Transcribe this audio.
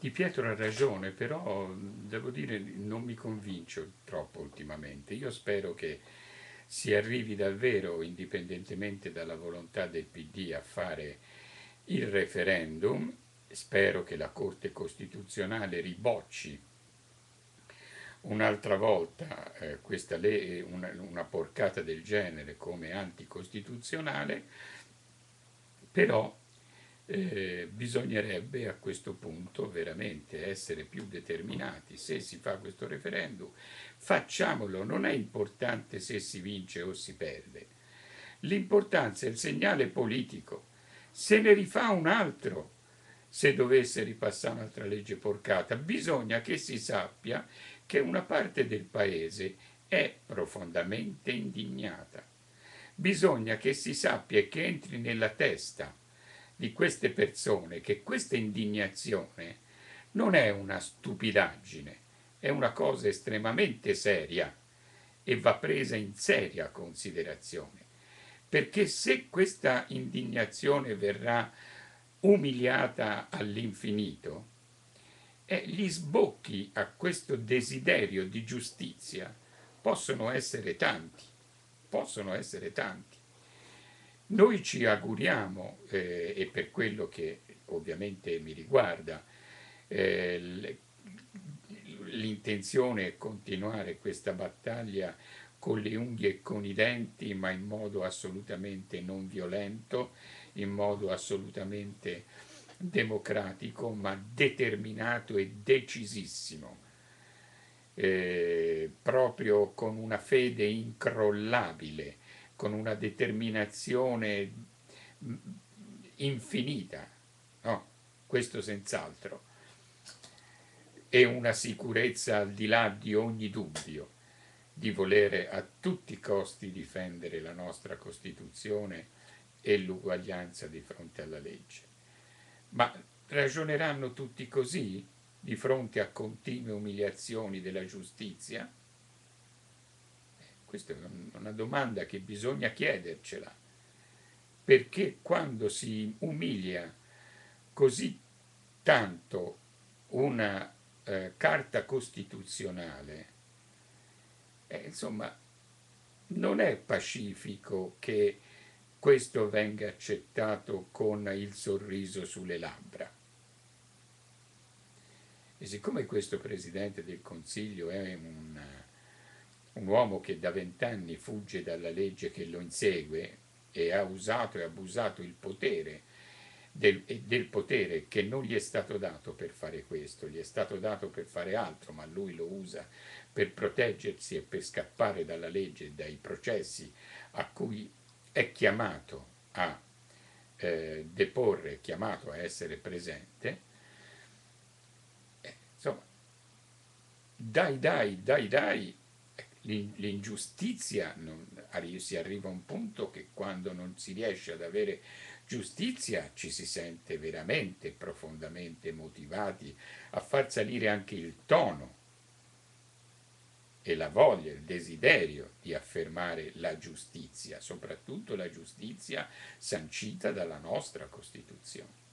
Di Pietro ha ragione, però devo dire non mi convince troppo ultimamente. Io spero che si arrivi davvero, indipendentemente dalla volontà del PD, a fare il referendum. Spero che la Corte Costituzionale ribocci un'altra volta una porcata del genere come anticostituzionale, però bisognerebbe a questo punto veramente essere più determinati. Se si fa questo referendum, facciamolo, non è importante se si vince o si perde. L'importanza è il segnale politico. Se ne rifà un altro, se dovesse ripassare un'altra legge porcata, bisogna che si sappia che una parte del paese è profondamente indignata. Bisogna che si sappia e che entri nella testa di queste persone che questa indignazione non è una stupidaggine, è una cosa estremamente seria e va presa in seria considerazione. Perché se questa indignazione verrà umiliata all'infinito, gli sbocchi a questo desiderio di giustizia possono essere tanti, possono essere tanti. Noi ci auguriamo, e per quello che ovviamente mi riguarda, eh, l'intenzione è continuare questa battaglia con le unghie e con i denti, ma in modo assolutamente non violento, in modo assolutamente democratico, ma determinato e decisissimo, proprio con una fede incrollabile, con una determinazione infinita, no? Questo senz'altro, e una sicurezza al di là di ogni dubbio di volere a tutti i costi difendere la nostra Costituzione e l'uguaglianza di fronte alla legge. Ma ragioneranno tutti così di fronte a continue umiliazioni della giustizia? Questa è una domanda che bisogna chiedercela, perché quando si umilia così tanto una carta costituzionale, insomma, non è pacifico che questo venga accettato con il sorriso sulle labbra. E siccome questo Presidente del Consiglio è un uomo che da 20 anni fugge dalla legge che lo insegue e ha usato e abusato il potere del potere che non gli è stato dato per fare questo, gli è stato dato per fare altro, ma lui lo usa per proteggersi e per scappare dalla legge e dai processi a cui è chiamato a deporre, è chiamato a essere presente. Insomma, dai, l'ingiustizia, si arriva a un punto che quando non si riesce ad avere giustizia ci si sente veramente profondamente motivati a far salire anche il tono e la voglia, il desiderio di affermare la giustizia, soprattutto la giustizia sancita dalla nostra Costituzione.